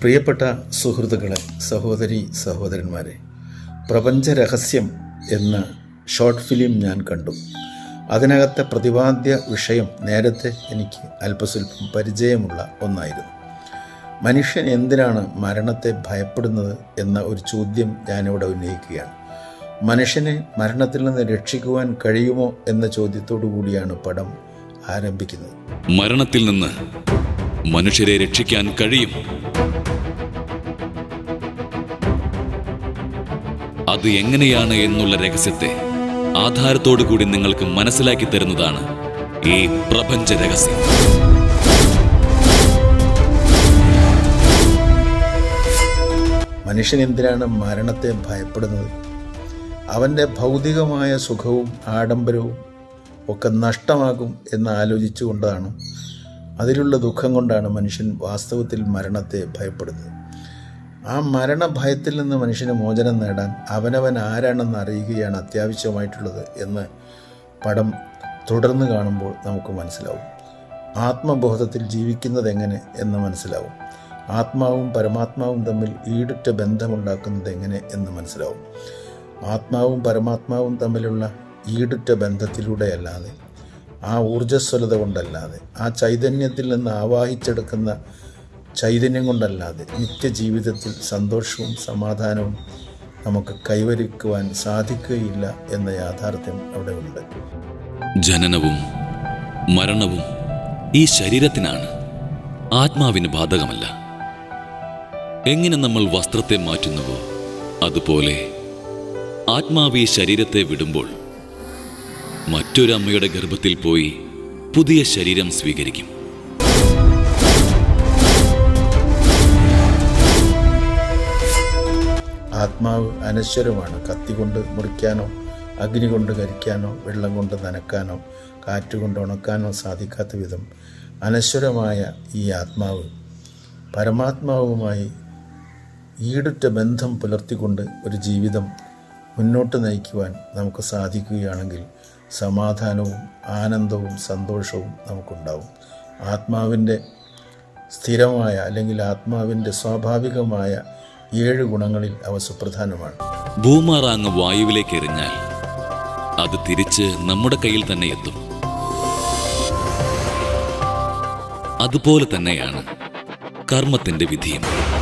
പ്രിയപ്പെട്ട സുഹൃത്തുക്കളെ, സഹോദരി സഹോദരന്മാരെ, പ്രപഞ്ച രഹസ്യം എന്ന ഷോർട്ട് ഫിലിം ഞാൻ കണ്ടു. അതിനകത്തെ പ്രതിപാദ്യ വിഷയം നേരത്തെ എനിക്ക് അല്പസ്വല്പം പരിചയമുള്ള ഒന്നായിരുന്നു. മനുഷ്യൻ എന്തിനാണ് മരണത്തെ ഭയപ്പെടുന്നത് എന്ന ഒരു ചോദ്യം ഞാനിവിടെ ഉന്നയിക്കുകയാണ്. മനുഷ്യനെ മരണത്തിൽ നിന്ന് രക്ഷിക്കുവാൻ കഴിയുമോ എന്ന ചോദ്യത്തോടു കൂടിയാണ് പടം ആരംഭിക്കുന്നത്. മരണത്തിൽ നിന്ന് മനുഷ്യരെ രക്ഷിക്കാൻ കഴിയും. അത് എങ്ങനെയാണ് എന്നുള്ള രഹസ്യത്തെ ആധാരത്തോടു കൂടി നിങ്ങൾക്ക് മനസ്സിലാക്കി തരുന്നതാണ് ഈ പ്രപഞ്ച രഹസ്യം. മനുഷ്യൻ എന്തിനാണ് മരണത്തെ ഭയപ്പെടുന്നത്? അവൻ്റെ ഭൗതികമായ സുഖവും ആഡംബരവും ഒക്കെ നഷ്ടമാകും എന്ന് ആലോചിച്ചുകൊണ്ടാണ്, അതിലുള്ള ദുഃഖം കൊണ്ടാണ് മനുഷ്യൻ വാസ്തവത്തിൽ മരണത്തെ ഭയപ്പെടുന്നത്. ആ മരണഭയത്തിൽ നിന്ന് മനുഷ്യന് മോചനം നേടാൻ അവനവൻ ആരാണെന്ന് അറിയുകയാണ് അത്യാവശ്യമായിട്ടുള്ളത് എന്ന് പടം തുടർന്ന് കാണുമ്പോൾ നമുക്ക് മനസ്സിലാവും. ആത്മബോധത്തിൽ ജീവിക്കുന്നത് എങ്ങനെ എന്ന് മനസ്സിലാവും. ആത്മാവും പരമാത്മാവും തമ്മിൽ ഈടുറ്റ ബന്ധമുണ്ടാക്കുന്നത് എങ്ങനെ എന്ന് മനസ്സിലാവും. ആത്മാവും പരമാത്മാവും തമ്മിലുള്ള ഈടുറ്റ ബന്ധത്തിലൂടെയല്ലാതെ, ആ ഊർജ്ജസ്വലത കൊണ്ടല്ലാതെ, ആ ചൈതന്യത്തിൽ നിന്ന് ആവാഹിച്ചെടുക്കുന്ന ചൈതന്യം കൊണ്ടല്ലാതെ നിത്യജീവിതത്തിൽ സന്തോഷവും സമാധാനവും നമുക്ക് കൈവരിക്കുവാൻ സാധിക്കുകയില്ല എന്ന യാഥാർത്ഥ്യം അവിടെ ഉണ്ട്. ജനനവും മരണവും ഈ ശരീരത്തിനാണ്, ആത്മാവിന് ബാധകമല്ല. എങ്ങനെ നമ്മൾ വസ്ത്രത്തെ മാറ്റുന്നുവോ അതുപോലെ ആത്മാവ് ഈ ശരീരത്തെ വിടുമ്പോൾ മറ്റൊരമ്മയുടെ ഗർഭത്തിൽ പോയി പുതിയ ശരീരം സ്വീകരിക്കും. ആത്മാവ് അനശ്വരമാണ്. കത്തി കൊണ്ട് മുറിക്കാനോ അഗ്നി കൊണ്ട് കരിക്കാനോ വെള്ളം കൊണ്ട് നനയ്ക്കാനോ കാറ്റുകൊണ്ട് ഉണക്കാനോ സാധിക്കാത്ത വിധം അനശ്വരമായ ഈ ആത്മാവ് പരമാത്മാവുമായി ഈടുറ്റ ബന്ധം പുലർത്തിക്കൊണ്ട് ഒരു ജീവിതം മുന്നോട്ട് നയിക്കുവാൻ നമുക്ക് സാധിക്കുകയാണെങ്കിൽ സമാധാനവും ആനന്ദവും സന്തോഷവും നമുക്കുണ്ടാവും. ആത്മാവിൻ്റെ സ്ഥിരമായ അല്ലെങ്കിൽ ആത്മാവിൻ്റെ സ്വാഭാവികമായ 7 ഗുണങ്ങളിൽ അവ സുപ്രധാനമാണ്. ഭൂമാറാങ്ങ് വായുവിലേക്ക് എറിഞ്ഞാൽ അത് തിരിച്ച് നമ്മുടെ കയ്യിൽ തന്നെ എത്തും. അതുപോലെ തന്നെയാണ് കർമ്മത്തിന്റെ വിധിയും.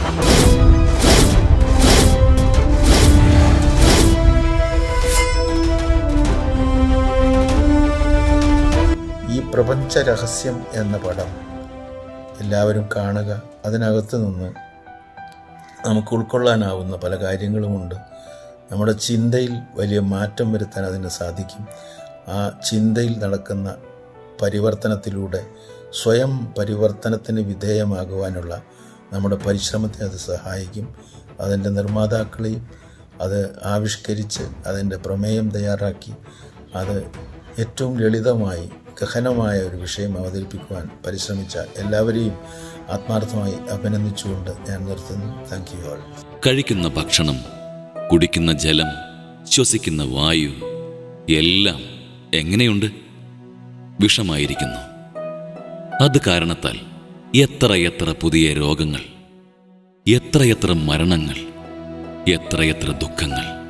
ഈ പ്രപഞ്ച രഹസ്യം എന്ന പടം എല്ലാവരും കാണുക. അതിനകത്ത് നിന്ന് നമുക്ക് ഉൾക്കൊള്ളാനാവുന്ന പല കാര്യങ്ങളുമുണ്ട്. നമ്മുടെ ചിന്തയിൽ വലിയ മാറ്റം വരുത്താൻ അതിന് സാധിക്കും. ആ ചിന്തയിൽ നടക്കുന്ന പരിവർത്തനത്തിലൂടെ സ്വയം പരിവർത്തനത്തിന് വിധേയമാകുവാനുള്ള നമ്മുടെ പരിശ്രമത്തെ അത് സഹായിക്കും. അതിൻ്റെ നിർമ്മാതാക്കളെയും അത് ആവിഷ്കരിച്ച് അതിൻ്റെ പ്രമേയം തയ്യാറാക്കി അത് ഏറ്റവും ലളിതമായി ഗഹനമായ ഒരു വിഷയം അവതരിപ്പിക്കുവാൻ പരിശ്രമിച്ച എല്ലാവരെയും ആത്മാർത്ഥമായി അഭിനന്ദിച്ചുകൊണ്ട് ഞാൻ നിർത്തുന്നു. Thank you all. കഴിക്കുന്ന ഭക്ഷണം, കുടിക്കുന്ന ജലം, ശ്വസിക്കുന്ന വായു എല്ലാം എങ്ങനെയുണ്ട്? വിഷമായിരിക്കുന്നു. അത് കാരണത്താൽ എത്രയെത്ര പുതിയ രോഗങ്ങൾ, എത്രയെത്ര മരണങ്ങൾ, എത്രയെത്ര ദുഃഖങ്ങൾ.